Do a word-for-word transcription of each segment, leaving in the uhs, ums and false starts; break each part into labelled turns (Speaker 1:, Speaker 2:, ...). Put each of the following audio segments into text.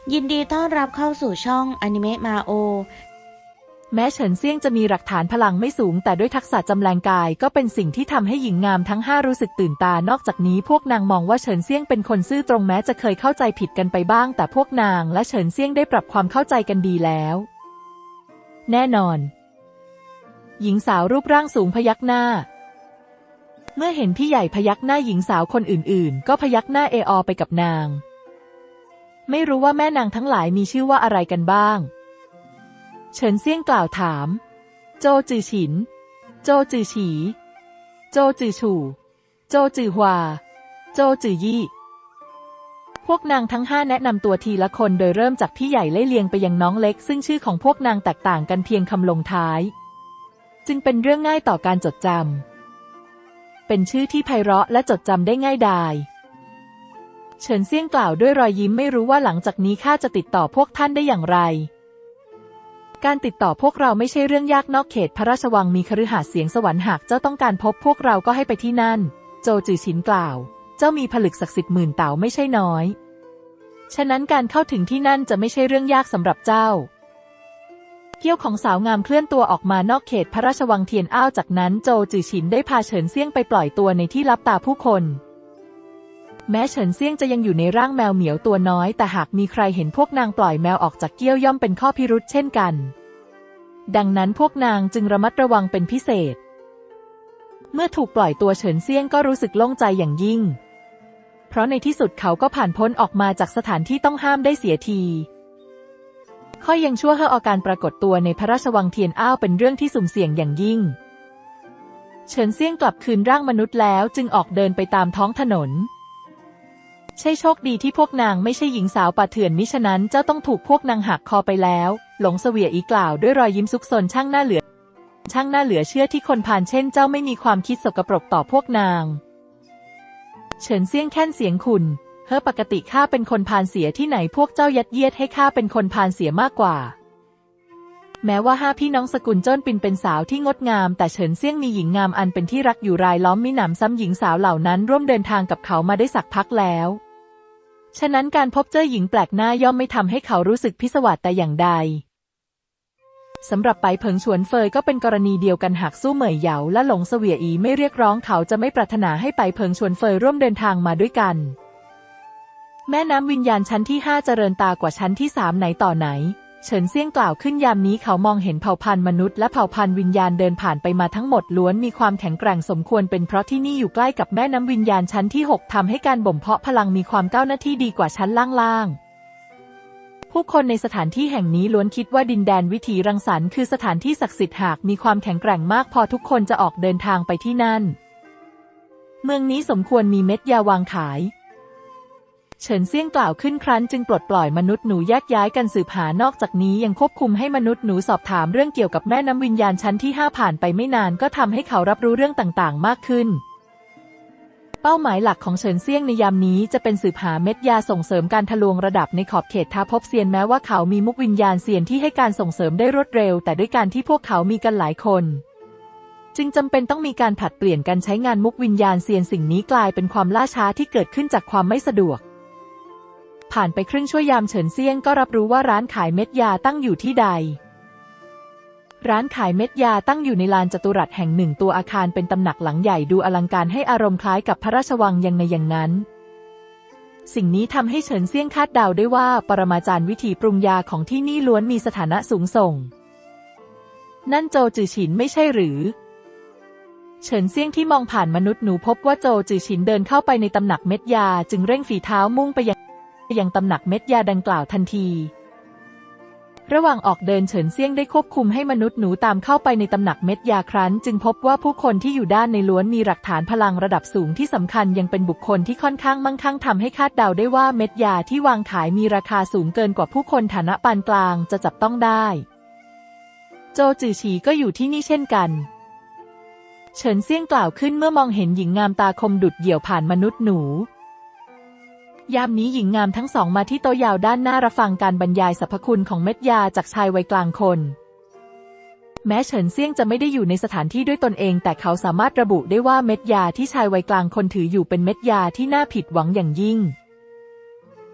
Speaker 1: ยินดีต้อนรับเข้าสู่ช่องอนิเมะมาโอ
Speaker 2: แม้เฉินเซี่ยงจะมีหลักฐานพลังไม่สูงแต่ด้วยทักษะจำแรงกายก็เป็นสิ่งที่ทำให้หญิงงามทั้งห้ารู้สึกตื่นตานอกจากนี้พวกนางมองว่าเฉินเซี่ยงเป็นคนซื่อตรงแม้จะเคยเข้าใจผิดกันไปบ้างแต่พวกนางและเฉินเซี่ยงได้ปรับความเข้าใจกันดีแล้วแน่นอนหญิงสาวรูปร่างสูงพยักหน้าเมื่อเห็นพี่ใหญ่พยักหน้าหญิงสาวคนอื่นๆก็พยักหน้าเออไปกับนางไม่รู้ว่าแม่นางทั้งหลายมีชื่อว่าอะไรกันบ้างเฉินเซี่ยงกล่าวถามโจจือฉินโจจือฉีโจจือฉู่โจจือฮวาโจจือยี่พวกนางทั้งห้าแนะนำตัวทีละคนโดยเริ่มจากพี่ใหญ่ไล่เลียงไปยังน้องเล็กซึ่งชื่อของพวกนางแตกต่างกันเพียงคำลงท้ายจึงเป็นเรื่องง่ายต่อการจดจำเป็นชื่อที่ไพเราะและจดจำได้ง่ายดายเฉินเซี่ยงกล่าวด้วยรอยยิ้มไม่รู้ว่าหลังจากนี้ข้าจะติดต่อพวกท่านได้อย่างไรการติดต่อพวกเราไม่ใช่เรื่องยากนอกเขตพระราชวังมีคฤหาสน์เสียงสวรรค์หากเจ้าต้องการพบพวกเราก็ให้ไปที่นั่นโจจือฉินกล่าวเจ้ามีผลึกศักดิ์สิทธิ์หมื่นเต๋าไม่ใช่น้อยฉะนั้นการเข้าถึงที่นั่นจะไม่ใช่เรื่องยากสำหรับเจ้าเกี้ยวของสาวงามเคลื่อนตัวออกมานอกเขตพระราชวังเทียนอ้าวจากนั้นโจจือฉินได้พาเฉินเซี่ยงไปปล่อยตัวในที่ลับตาผู้คนแม้เฉินเซี่ยงจะยังอยู่ในร่างแมวเหมียวตัวน้อยแต่หากมีใครเห็นพวกนางปล่อยแมวออกจากเกี้ยวย่อมเป็นข้อพิรุธเช่นกันดังนั้นพวกนางจึงระมัดระวังเป็นพิเศษเมื่อถูกปล่อยตัวเฉินเซี่ยงก็รู้สึกโล่งใจอย่างยิ่งเพราะในที่สุดเขาก็ผ่านพ้นออกมาจากสถานที่ต้องห้ามได้เสียทีข้อยังชั่วเฮ่อการปรากฏตัวในพระราชวังเทียนอ้าวเป็นเรื่องที่สุ่มเสี่ยงอย่างยิ่งเฉินเซี่ยงกลับคืนร่างมนุษย์แล้วจึงออกเดินไปตามท้องถนนใช่โชคดีที่พวกนางไม่ใช่หญิงสาวป่าเถื่อนมิฉะนั้นเจ้าต้องถูกพวกนางหักคอไปแล้วหลงเสวียอีกล่าวด้วยรอยยิ้มซุกซนช่างหน้าเหลือช่างหน้าเหลือเชื่อที่คนพาลเช่นเจ้าไม่มีความคิดสกปรกต่อพวกนางเฉินเซี่ยงแค่นเสียงขุ่นเฮ้อปกติข้าเป็นคนพาลเสียที่ไหนพวกเจ้ายัดเยียดให้ข้าเป็นคนพาลเสียมากกว่าแม้ว่าห้าพี่น้องสกุลโจ้นปินเป็นสาวที่งดงามแต่เฉินเซี่ยงมีหญิงงามอันเป็นที่รักอยู่รายล้อมมิหนำซ้ำหญิงสาวเหล่านั้นร่วมเดินทางกับเขามาได้สักพักแล้วฉะนั้นการพบเจอหญิงแปลกหน้าย่อมไม่ทำให้เขารู้สึกพิศวาสแต่อย่างใดสำหรับไปเผิงฉวนเฟยก็เป็นกรณีเดียวกันหากสู้เหมยเหยาและหลงเสวียอีไม่เรียกร้องเขาจะไม่ปรารถนาให้ไปเผิงฉวนเฟยร่วมเดินทางมาด้วยกันแม่น้ำวิญญาณชั้นที่ห้าเจริญตากว่าชั้นที่สามไหนต่อไหนเฉินเซี่ยงกล่าวขึ้นยามนี้เขามองเห็นเผ่าพันธุ์มนุษย์และเผ่าพันธุ์วิญญาณเดินผ่านไปมาทั้งหมดล้วนมีความแข็งแกร่งสมควรเป็นเพราะที่นี่อยู่ใกล้กับแม่น้ำวิญญาณชั้นที่หกทำให้การบ่มเพาะพลังมีความก้าวหน้าที่ดีกว่าชั้นล่างๆผู้คนในสถานที่แห่งนี้ล้วนคิดว่าดินแดนวิถีรังสรรค์คือสถานที่ศักดิ์สิทธิ์หากมีความแข็งแกร่งมากพอทุกคนจะออกเดินทางไปที่นั่นเมืองนี้สมควรมีเม็ดยาวางขายเฉินเซี่ยงกล่าวขึ้นครั้นจึงปลดปล่อยมนุษย์หนูแยกย้ายกันสืบหานอกจากนี้ยังควบคุมให้มนุษย์หนูสอบถามเรื่องเกี่ยวกับแม่น้ำวิญญาณชั้นที่ห้าผ่านไปไม่นานก็ทำให้เขารับรู้เรื่องต่างๆมากขึ้นเป้าหมายหลักของเฉินเซี่ยงในยามนี้จะเป็นสืบหาเม็ดยาส่งเสริมการทะลวงระดับในขอบเขตท้าภพเซียนแม้ว่าเขามีมุกวิญญาณเซียนที่ให้การส่งเสริมได้รวดเร็วแต่ด้วยการที่พวกเขามีกันหลายคนจึงจำเป็นต้องมีการผลัดเปลี่ยนกันใช้งานมุกวิญญาณเซียนสิ่งนี้กลายเป็นความล่าช้าที่เกิดขึ้นจากความไม่สะดวกผ่านไปครึ่งชั่วยามเฉินเซี่ยงก็รับรู้ว่าร้านขายเม็ดยาตั้งอยู่ที่ใดร้านขายเม็ดยาตั้งอยู่ในลานจัตุรัสแห่งหนึ่งตัวอาคารเป็นตำหนักหลังใหญ่ดูอลังการให้อารมณ์คล้ายกับพระราชวังยังในอย่างนั้นสิ่งนี้ทำให้เฉินเซี่ยงคาดเดาได้ว่าปรมาจารย์วิธีปรุงยาของที่นี่ล้วนมีสถานะสูงส่งนั่นโจจือฉินไม่ใช่หรือเฉินเซี่ยงที่มองผ่านมนุษย์หนูพบว่าโจจือฉินเดินเข้าไปในตำหนักเม็ดยาจึงเร่งฝีเท้ามุ่งไปยังยังตำหนักเม็ดยาดังกล่าวทันทีระหว่างออกเดินเฉินเซี่ยงได้ควบคุมให้มนุษย์หนูตามเข้าไปในตำหนักเม็ดยาครั้นจึงพบว่าผู้คนที่อยู่ด้านในล้วนมีหลักฐานพลังระดับสูงที่สำคัญยังเป็นบุคคลที่ค่อนข้างมั่งคั่งทำให้คาดเดาได้ว่าเม็ดยาที่วางขายมีราคาสูงเกินกว่าผู้คนฐานะปานกลางจะจับต้องได้โจจือฉีก็อยู่ที่นี่เช่นกันเฉินเซี่ยงกล่าวขึ้นเมื่อมองเห็นหญิงงามตาคมดุจเดี่ยวผ่านมนุษย์หนูยามนี้หญิงงามทั้งสองมาที่โต๊ะยาวด้านหน้ารับฟังการบรรยายสรรพคุณของเม็ดยาจากชายวัยกลางคนแม้เฉินเซี่ยงจะไม่ได้อยู่ในสถานที่ด้วยตนเองแต่เขาสามารถระบุได้ว่าเม็ดยาที่ชายวัยกลางคนถืออยู่เป็นเม็ดยาที่น่าผิดหวังอย่างยิ่ง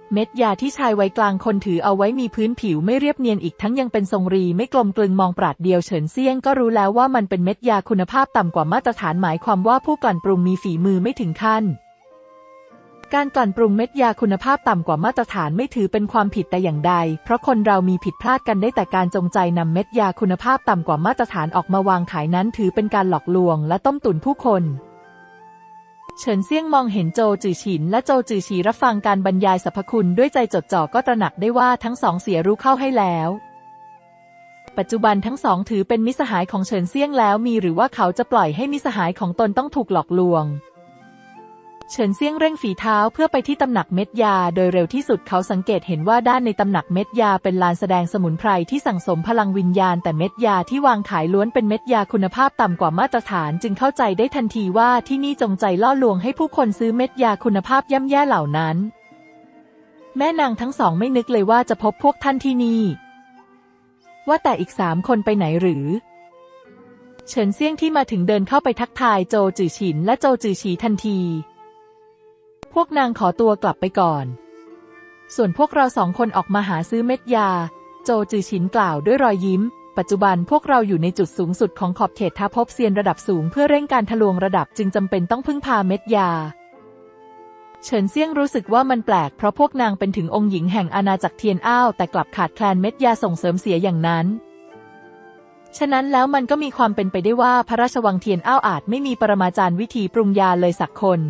Speaker 2: เม็ดยาที่ชายวัยกลางคนถือเอาไว้มีพื้นผิวไม่เรียบเนียนอีกทั้งยังเป็นทรงรีไม่กลมกลึงมองปราดเดียวเฉินเซี่ยงก็รู้แล้วว่ามันเป็นเม็ดยาคุณภาพต่ำกว่ามาตรฐานหมายความว่าผู้กลั่นปรุงมีฝีมือไม่ถึงขั้นการกลั่นปรุงเม็ดยาคุณภาพต่ำกว่ามาตรฐานไม่ถือเป็นความผิดแต่อย่างใดเพราะคนเรามีผิดพลาดกันได้แต่การจงใจนำเม็ดยาคุณภาพต่ำกว่ามาตรฐานออกมาวางขายนั้นถือเป็นการหลอกลวงและต้มตุ๋นผู้คนเฉินเซี่ยงมองเห็นโจจือฉินและโจจือฉีรับฟังการบรรยายสรรพคุณด้วยใจจดจ่อก็ตระหนักได้ว่าทั้งสองเสียรู้เข้าให้แล้วปัจจุบันทั้งสองถือเป็นมิตรสหายของเฉินเซี่ยงแล้วมีหรือว่าเขาจะปล่อยให้มิตรสหายของตนต้องถูกหลอกลวงเฉินเซี่ยงเร่งฝีเท้าเพื่อไปที่ตำหนักเม็ดยาโดยเร็วที่สุดเขาสังเกตเห็นว่าด้านในตำหนักเม็ดยาเป็นลานแสดงสมุนไพรที่สั่งสมพลังวิญญาณแต่เม็ดยาที่วางขายล้วนเป็นเม็ดยาคุณภาพต่ำกว่ามาตรฐานจึงเข้าใจได้ทันทีว่าที่นี่จงใจล่อลวงให้ผู้คนซื้อเม็ดยาคุณภาพย่ำแย่เหล่านั้นแม่นางทั้งสองไม่นึกเลยว่าจะพบพวกท่านที่นี่ว่าแต่อีกสามคนไปไหนหรือเฉินเซี่ยงที่มาถึงเดินเข้าไปทักทายโจจือฉินและโจจือฉีทันทีพวกนางขอตัวกลับไปก่อนส่วนพวกเราสองคนออกมาหาซื้อเม็ดยาโจจือฉินกล่าวด้วยรอยยิ้มปัจจุบันพวกเราอยู่ในจุดสูงสุดของขอบเขตท้าพบเซียนระดับสูงเพื่อเร่งการทะลวงระดับจึงจำเป็นต้องพึ่งพาเม็ดยาเฉินเซี่ยงรู้สึกว่ามันแปลกเพราะพวกนางเป็นถึงองค์หญิงแห่งอาณาจักรเทียนอ้าวแต่กลับขาดแคลนเม็ดยาส่งเสริมเสียอย่างนั้นฉะนั้นแล้วมันก็มีความเป็นไปได้ว่าพระราชวังเทียนอ้าวอาจไม่มีปรมาจารย์วิธีปรุงยาเลยสักคน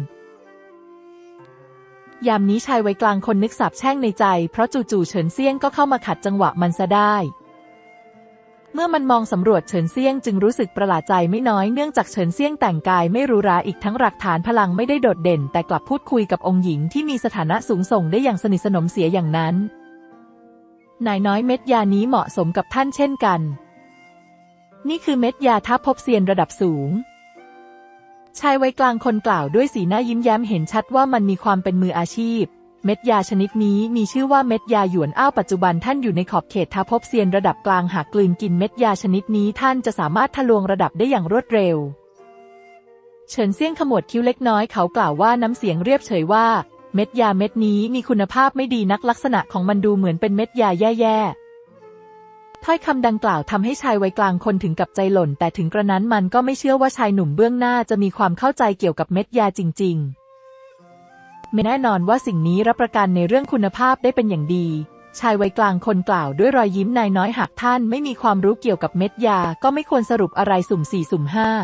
Speaker 2: ยามนี้ชายวัยกลางคนนึกสาปแช่งในใจเพราะจู่ๆเฉินเซี่ยงก็เข้ามาขัดจังหวะมันซะได้เมื่อมันมองสำรวจเฉินเซี่ยงจึงรู้สึกประหลาดใจไม่น้อยเนื่องจากเฉินเซี่ยงแต่งกายไม่หรูหราอีกทั้งหลักฐานพลังไม่ได้โดดเด่นแต่กลับพูดคุยกับองค์หญิงที่มีสถานะสูงส่งได้อย่างสนิทสนมเสียอย่างนั้นนายน้อยเม็ดยานี้เหมาะสมกับท่านเช่นกันนี่คือเม็ดยาท้าพบเซียนระดับสูงชายวัยกลางคนกล่าวด้วยสีหน้ายิ้มแย้มเห็นชัดว่ามันมีความเป็นมืออาชีพเม็ดยาชนิดนี้มีชื่อว่าเม็ดยาหยวนอ้าวปัจจุบันท่านอยู่ในขอบเขตท้าพบเซียนระดับกลางหากกลืนกินเม็ดยาชนิดนี้ท่านจะสามารถทะลวงระดับได้อย่างรวดเร็วเฉินเซี่ยงขมวดคิ้วเล็กน้อยเขากล่าวว่าน้ำเสียงเรียบเฉยว่าเม็ดยาเม็ดนี้มีคุณภาพไม่ดีนักลักษณะของมันดูเหมือนเป็นเม็ดยาแย่ๆถ้อยคำดังกล่าวทำให้ชายวัยกลางคนถึงกับใจหล่นแต่ถึงกระนั้นมันก็ไม่เชื่อว่าชายหนุ่มเบื้องหน้าจะมีความเข้าใจเกี่ยวกับเม็ดยาจริงๆไม่แน่นอนว่าสิ่งนี้รับประกันในเรื่องคุณภาพได้เป็นอย่างดีชายวัยกลางคนกล่าวด้วยรอยยิ้มนายน้อยหากท่านไม่มีความรู้เกี่ยวกับเม็ดยาก็ไม่ควรสรุปอะไรสุ่มสี่สุ่มห้า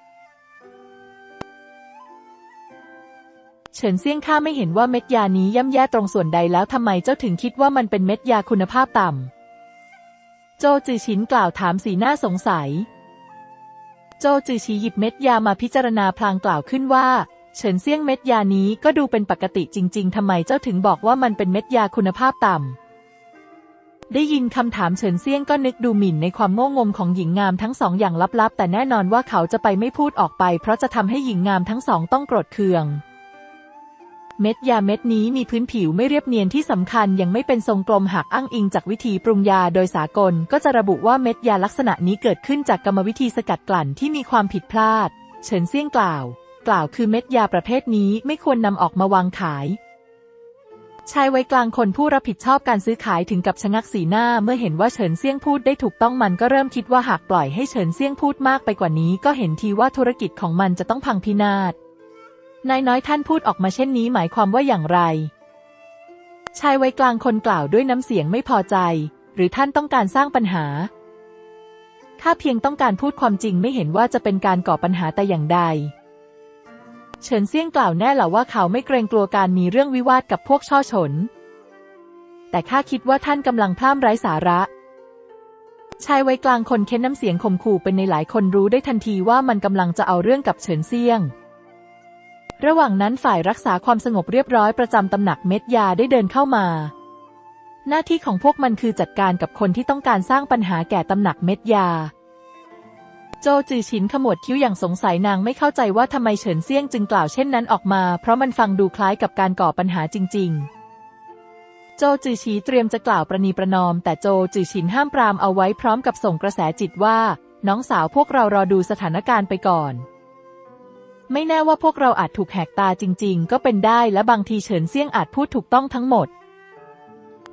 Speaker 2: เฉินเซี่ยงข้าไม่เห็นว่าเม็ดยานี้ย่ำแย่ตรงส่วนใดแล้วทำไมเจ้าถึงคิดว่ามันเป็นเม็ดยาคุณภาพต่ำโจจือฉินกล่าวถามสีหน้าสงสัยโจจือฉีหยิบเม็ดยามาพิจารณาพลางกล่าวขึ้นว่าเฉินเซี่ยงเม็ดยานี้ก็ดูเป็นปกติจริงๆทำไมเจ้าถึงบอกว่ามันเป็นเม็ดยาคุณภาพต่ำได้ยินคำถามเฉินเซี่ยงก็นึกดูหมิ่นในความโง่งมของหญิงงามทั้งสองอย่างลับๆแต่แน่นอนว่าเขาจะไปไม่พูดออกไปเพราะจะทำให้หญิงงามทั้งสองต้องโกรธเคืองเม็ดยาเม็ดนี้มีพื้นผิวไม่เรียบเนียนที่สำคัญยังไม่เป็นทรงกลมหากอ้างอิงจากวิธีปรุงยาโดยสากลก็จะระบุว่าเม็ดยาลักษณะนี้เกิดขึ้นจากกรรมวิธีสกัดกลั่นที่มีความผิดพลาดเฉินเซี่ยงกล่าวกล่าวคือเม็ดยาประเภทนี้ไม่ควรนำออกมาวางขายชายวัยกลางคนผู้รับผิดชอบการซื้อขายถึงกับชะงักสีหน้าเมื่อเห็นว่าเฉินเซี่ยงพูดได้ถูกต้องมันก็เริ่มคิดว่าหากปล่อยให้เฉินเซี่ยงพูดมากไปกว่านี้ก็เห็นทีว่าธุรกิจของมันจะต้องพังพินาศนายน้อยท่านพูดออกมาเช่นนี้หมายความว่าอย่างไรชายวัยกลางคนกล่าวด้วยน้ำเสียงไม่พอใจหรือท่านต้องการสร้างปัญหาข้าเพียงต้องการพูดความจริงไม่เห็นว่าจะเป็นการก่อปัญหาแต่อย่างใดเฉินเซี่ยงกล่าวแน่เหรอว่าเขาไม่เกรงกลัวการมีเรื่องวิวาทกับพวกช่อฉนแต่ข้าคิดว่าท่านกำลังพร่ำไร้สาระชายวัยกลางคนเค้นน้ำเสียงข่มขู่เป็นในหลายคนรู้ได้ทันทีว่ามันกำลังจะเอาเรื่องกับเฉินเซี่ยงระหว่างนั้นฝ่ายรักษาความสงบเรียบร้อยประจำตำหนักเม็ดยาได้เดินเข้ามาหน้าที่ของพวกมันคือจัดการกับคนที่ต้องการสร้างปัญหาแก่ตำหนักเม็ดยาโจจือฉินขมวดคิ้วอย่างสงสัยนางไม่เข้าใจว่าทำไมเฉินเซี่ยงจึงกล่าวเช่นนั้นออกมาเพราะมันฟังดูคล้ายกับการก่อปัญหาจริงๆโจจือฉีเตรียมจะกล่าวประนีประนอมแต่โจจือฉินห้ามปรามเอาไว้พร้อมกับส่งกระแสจิตว่าน้องสาวพวกเรารอดูสถานการณ์ไปก่อนไม่แน่ว่าพวกเราอาจถูกแหกตาจริงๆก็เป็นได้และบางทีเฉินเซี่ยงอาจพูดถูกต้องทั้งหมด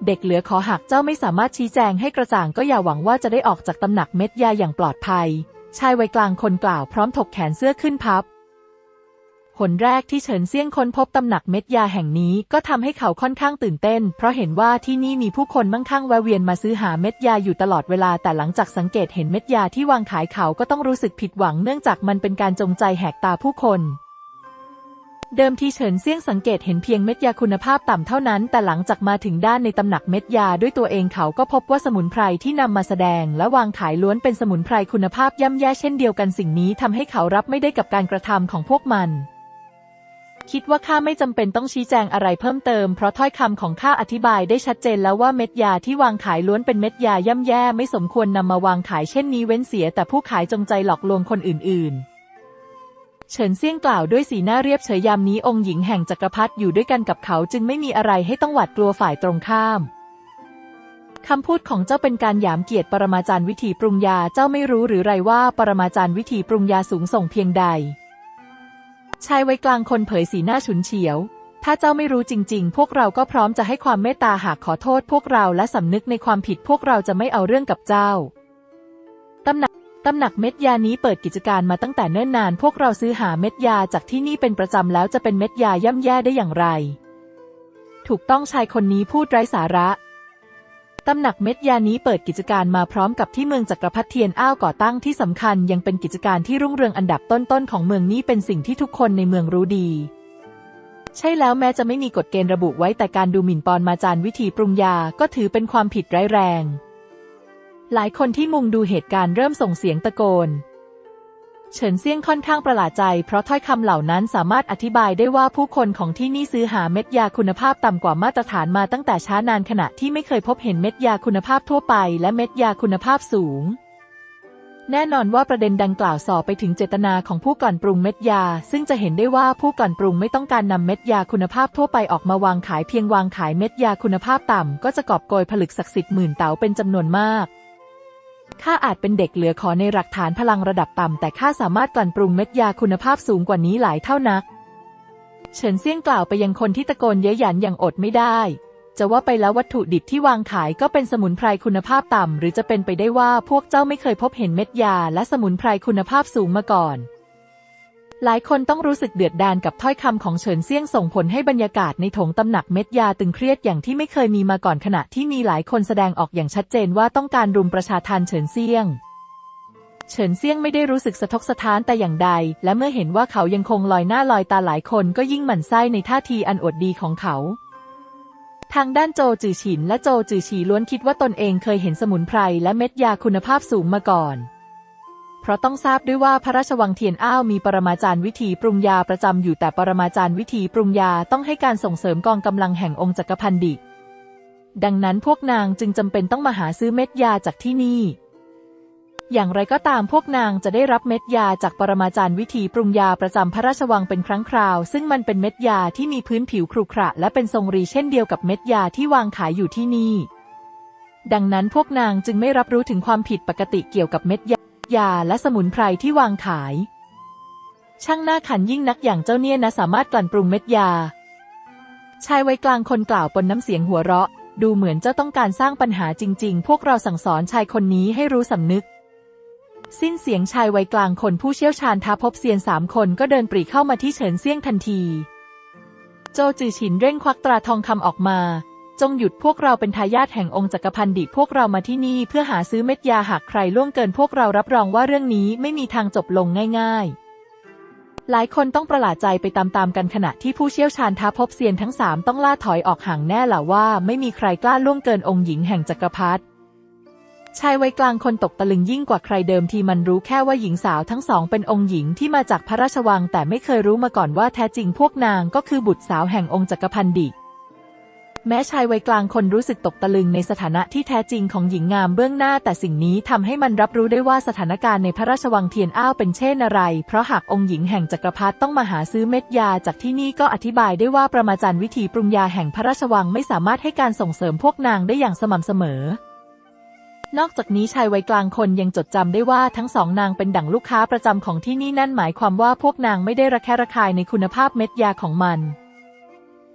Speaker 2: เด็กเหลือขอหากเจ้าไม่สามารถชี้แจงให้กระจ่างก็อย่าหวังว่าจะได้ออกจากตำหนักเม็ดยาอย่างปลอดภัยชายวัยกลางคนกล่าวพร้อมถกแขนเสื้อขึ้นพับหนแรกที่เฉินเซี่ยงค้นพบตำหนักเม็ดยาแห่งนี้ก็ทำให้เขาค่อนข้างตื่นเต้นเพราะเห็นว่าที่นี่มีผู้คนมั่งคั่งแวะเวียนมาซื้อหาเม็ดยาอยู่ตลอดเวลาแต่หลังจากสังเกตเห็นเม็ดยาที่วางขายเขาก็ต้องรู้สึกผิดหวังเนื่องจากมันเป็นการจงใจแหกตาผู้คนเดิมทีเฉินเซี่ยงสังเกตเห็นเพียงเม็ดยาคุณภาพต่ำเท่านั้นแต่หลังจากมาถึงด้านในตำหนักเม็ดยาด้วยตัวเองเขาก็พบว่าสมุนไพรที่นำมาแสดงและวางขายล้วนเป็นสมุนไพรคุณภาพย่ำแย่เช่นเดียวกันสิ่งนี้ทำให้เขารับไม่ได้กับการกระทำของพวกมันคิดว่าข้าไม่จำเป็นต้องชี้แจงอะไรเพิ่มเติมเพราะถ้อยคำของข้าอธิบายได้ชัดเจนแล้วว่าเม็ดยาที่วางขายล้วนเป็นเม็ดยาย่ำแย่ไม่สมควรนำมาวางขายเช่นนี้เว้นเสียแต่ผู้ขายจงใจหลอกลวงคนอื่นๆเฉินเซี่ยงกล่าวด้วยสีหน้าเรียบเฉยยามนี้องค์หญิงแห่งจักรพรรดิอยู่ด้วยกันกับเขาจึงไม่มีอะไรให้ต้องหวาดกลัวฝ่ายตรงข้ามคำพูดของเจ้าเป็นการหยามเกียรติปรมาจารย์วิธีปรุงยาเจ้าไม่รู้หรือไรว่าปรมาจารย์วิธีปรุงยาสูงส่งเพียงใดชายวัยกลางคนเผยสีหน้าฉุนเฉียวถ้าเจ้าไม่รู้จริงๆพวกเราก็พร้อมจะให้ความเมตตาหากขอโทษพวกเราและสำนึกในความผิดพวกเราจะไม่เอาเรื่องกับเจ้าตำหนักตำหนักเม็ดยานี้เปิดกิจการมาตั้งแต่เนิ่นนานพวกเราซื้อหาเม็ดยาจากที่นี่เป็นประจำแล้วจะเป็นเม็ดยาย่ำแย่ได้อย่างไรถูกต้องชายคนนี้พูดไร้สาระตำหนักเม็ดยานี้เปิดกิจการมาพร้อมกับที่เมืองจักรพรรดิเทียนอ้าวก่อตั้งที่สำคัญยังเป็นกิจการที่รุ่งเรืองอันดับต้นๆของเมืองนี้เป็นสิ่งที่ทุกคนในเมืองรู้ดีใช่แล้วแม้จะไม่มีกฎเกณฑ์ระบุไว้แต่การดูหมิ่นปรมาจารย์วิธีปรุงยาก็ถือเป็นความผิดร้ายแรงหลายคนที่มุงดูเหตุการณ์เริ่มส่งเสียงตะโกนเฉินเซี่ยงค่อนข้างประหลาดใจเพราะถ้อยคำเหล่านั้นสามารถอธิบายได้ว่าผู้คนของที่นี่ซื้อหาเม็ดยาคุณภาพต่ำกว่ามาตรฐานมาตั้งแต่ช้านานขณะที่ไม่เคยพบเห็นเม็ดยาคุณภาพทั่วไปและเม็ดยาคุณภาพสูงแน่นอนว่าประเด็นดังกล่าวส่อไปถึงเจตนาของผู้ก่อนปรุงเม็ดยาซึ่งจะเห็นได้ว่าผู้ก่อนปรุงไม่ต้องการนำเม็ดยาคุณภาพทั่วไปออกมาวางขายเพียงวางขายเม็ดยาคุณภาพต่ำก็จะกอบโกยผลึกศักดิ์สิทธิ์หมื่นเต๋าเป็นจำนวนมากข้าอาจเป็นเด็กเหลือขอในหลักฐานพลังระดับต่ำแต่ข้าสามารถกลั่นปรุงเม็ดยาคุณภาพสูงกว่านี้หลายเท่านักเฉินเซี่ยงกล่าวไปยังคนที่ตะโกนเย้ยหยันอย่างอดไม่ได้จะว่าไปแล้ววัตถุดิบที่วางขายก็เป็นสมุนไพรคุณภาพต่ำหรือจะเป็นไปได้ว่าพวกเจ้าไม่เคยพบเห็นเม็ดยาและสมุนไพรคุณภาพสูงมาก่อนหลายคนต้องรู้สึกเดือดดาลกับถ้อยคำของเฉินเซี่ยงส่งผลให้บรรยากาศในโถงตำหนักเม็ดยาตึงเครียดอย่างที่ไม่เคยมีมาก่อนขณะที่มีหลายคนแสดงออกอย่างชัดเจนว่าต้องการรุมประชาทัณฑ์เฉินเซี่ยงเฉินเซี่ยงไม่ได้รู้สึกสะทกสะท้านแต่อย่างใดและเมื่อเห็นว่าเขายังคงลอยหน้าลอยตาหลายคนก็ยิ่งหมั่นไส้ในท่าทีอันอวดดีของเขาทางด้านโจจือฉินและโจจือฉีล้วนคิดว่าตนเองเคยเห็นสมุนไพรและเม็ดยาคุณภาพสูงมาก่อนเพราะต้องทราบด้วยว่าพระราชวังเทียนอ้าวมีปรมาจารย์วิธีปรุงยาประจำอยู่แต่ปรมาจารย์วิธีปรุงยาต้องให้การส่งเสริมกองกำลังแห่งองค์จักรพรรดิดังนั้นพวกนางจึงจำเป็นต้องมาหาซื้อเม็ดยาจากที่นี่อย่างไรก็ตามพวกนางจะได้รับเม็ดยาจากปรมาจารย์วิธีปรุงยาประจำพระราชวังเป็นครั้งคราวซึ่งมันเป็นเม็ดยาที่มีพื้นผิวขรุขระและเป็นทรงรีเช่นเดียวกับเม็ดยาที่วางขายอยู่ที่นี่ดังนั้นพวกนางจึงไม่รับรู้ถึงความผิดปกติเกี่ยวกับเม็ดยายาและสมุนไพรที่วางขายช่างหน้าขันยิ่งนักอย่างเจ้าเนี่ยนะสามารถกลั่นปรุงเม็ดยาชายวัยกลางคนกล่าวปนน้ำเสียงหัวเราะดูเหมือนเจ้าต้องการสร้างปัญหาจริงๆพวกเราสั่งสอนชายคนนี้ให้รู้สำนึกสิ้นเสียงชายวัยกลางคนผู้เชี่ยวชาญท้าพบเซียนสามคนก็เดินปรีเข้ามาที่เฉินเซี่ยงทันทีโจจือฉินเร่งควักตราทองคำออกมาจงหยุดพวกเราเป็นทายาทแห่งองค์จักรพรรดิพวกเรามาที่นี่เพื่อหาซื้อเม็ดยาหากใครล่วงเกินพวกเรารับรองว่าเรื่องนี้ไม่มีทางจบลงง่ายๆหลายคนต้องประหลาดใจไปตามๆกันขณะที่ผู้เชี่ยวชาญท้าพบเซียนทั้งสามต้องล่าถอยออกห่างแน่ล่ะว่าไม่มีใครกล้าล่วงเกินองค์หญิงแห่งจักรพรรดิชายวัยกลางคนตกตะลึงยิ่งกว่าใครเดิมทีมันรู้แค่ว่าหญิงสาวทั้งสองเป็นองค์หญิงที่มาจากพระราชวังแต่ไม่เคยรู้มาก่อนว่าแท้จริงพวกนางก็คือบุตรสาวแห่งองค์จักรพรรดิแม้ชายวัยกลางคนรู้สึกตกตะลึงในสถานะที่แท้จริงของหญิงงามเบื้องหน้าแต่สิ่งนี้ทำให้มันรับรู้ได้ว่าสถานการณ์ในพระราชวังเทียนอ้าวเป็นเช่นอะไรเพราะหากองค์หญิงแห่งจักรพรรดิต้องมาหาซื้อเม็ดยาจากที่นี่ก็อธิบายได้ว่าปรมาจารย์วิธีปรุงยาแห่งพระราชวังไม่สามารถให้การส่งเสริมพวกนางได้อย่างสม่ำเสมอนอกจากนี้ชายวัยกลางคนยังจดจำได้ว่าทั้งสองนางเป็นดั่งลูกค้าประจำของที่นี่นั่นหมายความว่าพวกนางไม่ได้ระแคะระคายในคุณภาพเม็ดยาของมัน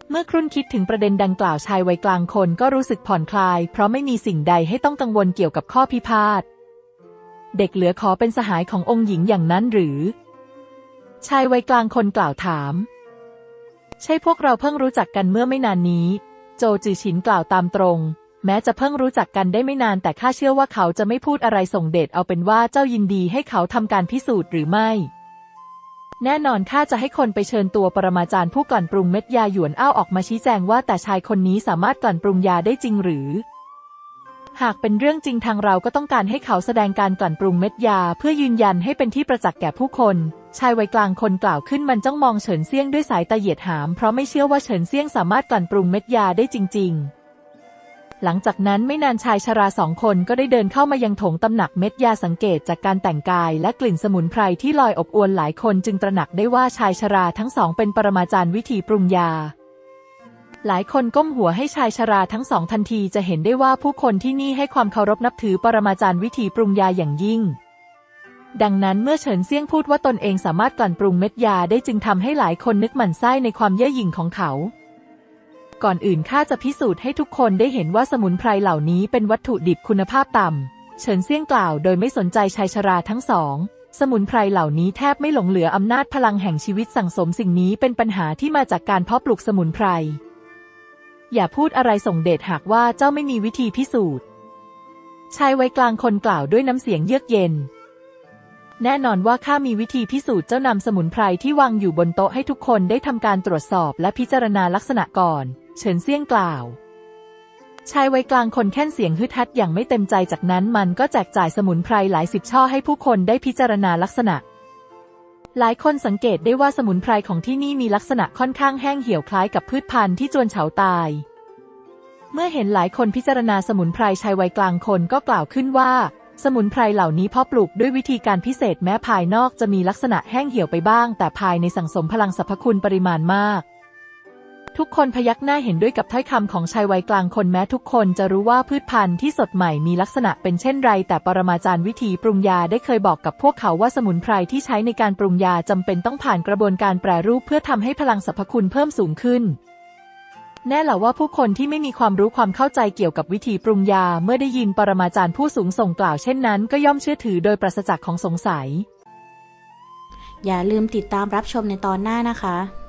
Speaker 2: เมื่อครุ่นคิดถึงประเด็นดังกล่าวชายวัยกลางคนก็รู้สึกผ่อนคลายเพราะไม่มีสิ่งใดให้ต้องกังวลเกี่ยวกับข้อพิพาทเด็กเหลือขอเป็นสหายขององค์หญิงอย่างนั้นหรือชายวัยกลางคนกล่าวถามใช่พวกเราเพิ่งรู้จักกันเมื่อไม่นานนี้โจจือฉินกล่าวตามตรงแม้จะเพิ่งรู้จักกันได้ไม่นานแต่ข้าเชื่อว่าเขาจะไม่พูดอะไรส่งเดชเอาเป็นว่าเจ้ายินดีให้เขาทำการพิสูจน์หรือไม่แน่นอนข้าจะให้คนไปเชิญตัวปรมาจารย์ผู้กลั่นปรุงเม็ดยาหยวนอ้าวออกมาชี้แจงว่าแต่ชายคนนี้สามารถกลั่นปรุงยาได้จริงหรือหากเป็นเรื่องจริงทางเราก็ต้องการให้เขาแสดงการกลั่นปรุงเม็ดยาเพื่อยืนยันให้เป็นที่ประจักษ์แก่ผู้คนชายวัยกลางคนกล่าวขึ้นมันจ้องมองเฉินเซี่ยงด้วยสายตาเหยียดหามเพราะไม่เชื่อว่าเฉินเซี่ยงสามารถกลั่นปรุงเม็ดยาได้จริงๆหลังจากนั้นไม่นานชายชราสองคนก็ได้เดินเข้ามายังโถงตำหนักเม็ดยาสังเกตจากการแต่งกายและกลิ่นสมุนไพรที่ลอยอบอวลหลายคนจึงตระหนักได้ว่าชายชราทั้งสองเป็นปรมาจารย์วิธีปรุงยาหลายคนก้มหัวให้ชายชราทั้งสองทันทีจะเห็นได้ว่าผู้คนที่นี่ให้ความเคารพนับถือปรมาจารย์วิธีปรุงยาอย่างยิ่งดังนั้นเมื่อเฉินเซี่ยงพูดว่าตนเองสามารถกลั่นปรุงเม็ดยาได้จึงทำให้หลายคนนึกหมั่นไส้ในความเย่อหยิ่งของเขาก่อนอื่นข้าจะพิสูจน์ให้ทุกคนได้เห็นว่าสมุนไพรเหล่านี้เป็นวัตถุดิบคุณภาพต่ำเฉินเซี่ยงกล่าวโดยไม่สนใจชายชราทั้งสองสมุนไพรเหล่านี้แทบไม่หลงเหลืออำนาจพลังแห่งชีวิตสั่งสมสิ่งนี้เป็นปัญหาที่มาจากการเพาะปลูกสมุนไพรอย่าพูดอะไรส่งเดชหากว่าเจ้าไม่มีวิธีพิสูจน์ชายวัยกลางคนกล่าวด้วยน้ำเสียงเยือกเย็นแน่นอนว่าข้ามีวิธีพิสูจน์เจ้านำสมุนไพรที่วางอยู่บนโต๊ะให้ทุกคนได้ทำการตรวจสอบและพิจารณาลักษณะก่อนเฉินเซี่ยงกล่าวชายวัยกลางคนแค่นเสียงฮึดฮัดอย่างไม่เต็มใจจากนั้นมันก็แจกจ่ายสมุนไพรหลายสิบช่อให้ผู้คนได้พิจารณาลักษณะหลายคนสังเกตได้ว่าสมุนไพรของที่นี่มีลักษณะค่อนข้างแห้งเหี่ยวคล้ายกับพืชพันธุ์ที่จวนเฉาตายเมื่อเห็นหลายคนพิจารณาสมุนไพรชายวัยกลางคนก็กล่าวขึ้นว่าสมุนไพรเหล่านี้เพาะปลูกด้วยวิธีการพิเศษแม้ภายนอกจะมีลักษณะแห้งเหี่ยวไปบ้างแต่ภายในสั่งสมพลังสรรพคุณปริมาณมากทุกคนพยักหน้าเห็นด้วยกับถ้อยคำของชายวัยกลางคนแม้ทุกคนจะรู้ว่าพืชพันธุ์ที่สดใหม่มีลักษณะเป็นเช่นไรแต่ปรมาจารย์วิธีปรุงยาได้เคยบอกกับพวกเขาว่าสมุนไพรที่ใช้ในการปรุงยาจำเป็นต้องผ่านกระบวนการแปรรูปเพื่อทำให้พลังสรรพคุณเพิ่มสูงขึ้นแน่แหละว่าผู้คนที่ไม่มีความรู้ความเข้าใจเกี่ยวกับวิธีปรุงยาเมื่อได้ยินปรมาจารย์ผู้สูงส่งกล่าวเช่นนั้นก็ย่อมเชื่อถือโดยปราศจากของสงสัย
Speaker 1: อย่าลืมติดตามรับชมในตอนหน้านะคะ